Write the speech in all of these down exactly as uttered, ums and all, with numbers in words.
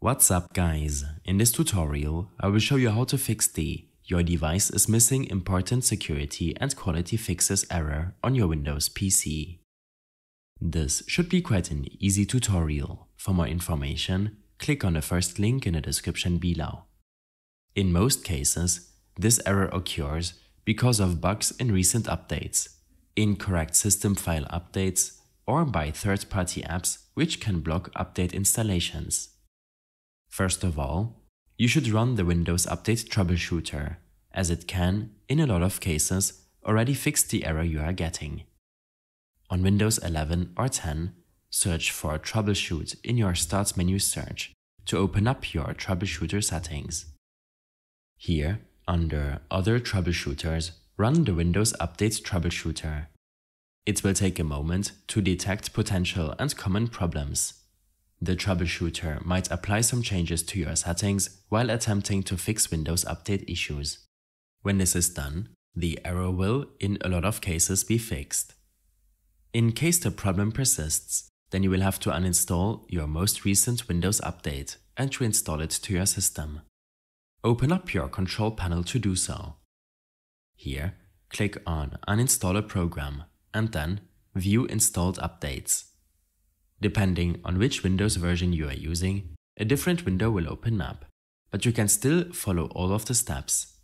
What's up guys, in this tutorial I will show you how to fix the "Your device is missing important security and quality fixes" error on your Windows P C. This should be quite an easy tutorial. For more information, click on the first link in the description below. In most cases, this error occurs because of bugs in recent updates, incorrect system file updates, or by third-party apps which can block update installations. First of all, you should run the Windows Update Troubleshooter, as it can, in a lot of cases, already fix the error you are getting. On Windows eleven or ten, search for Troubleshoot in your Start menu search to open up your troubleshooter settings. Here, under Other Troubleshooters, run the Windows Update Troubleshooter. It will take a moment to detect potential and common problems. The troubleshooter might apply some changes to your settings while attempting to fix Windows Update issues. When this is done, the error will, in a lot of cases, be fixed. In case the problem persists, then you will have to uninstall your most recent Windows Update and reinstall it to your system. Open up your control panel to do so. Here, click on Uninstall a program and then View installed updates. Depending on which Windows version you are using, a different window will open up, but you can still follow all of the steps.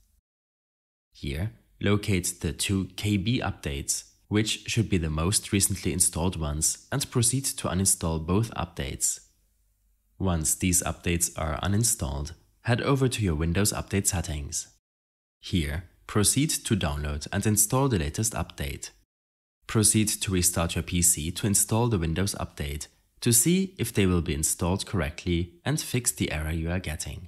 Here, locate the two K B updates, which should be the most recently installed ones, and proceed to uninstall both updates. Once these updates are uninstalled, head over to your Windows Update settings. Here, proceed to download and install the latest update. Proceed to restart your P C to install the Windows Update to see if they will be installed correctly and fix the error you are getting.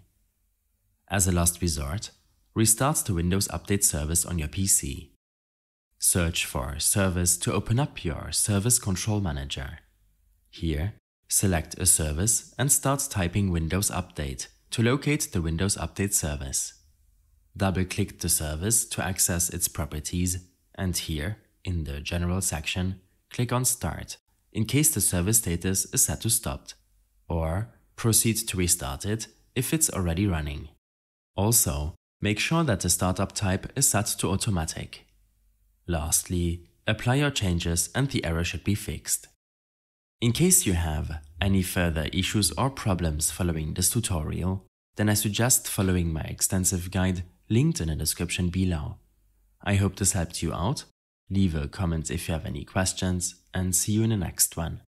As a last resort, restart the Windows Update service on your P C. Search for Service to open up your Service Control Manager. Here, select a service and start typing Windows Update to locate the Windows Update service. Double-click the service to access its properties, and here, in the General section, click on Start, in case the service status is set to stopped, or proceed to restart it if it's already running. Also, make sure that the startup type is set to automatic. Lastly, apply your changes and the error should be fixed. In case you have any further issues or problems following this tutorial, then I suggest following my extensive guide linked in the description below. I hope this helped you out. Leave a comment if you have any questions, and see you in the next one.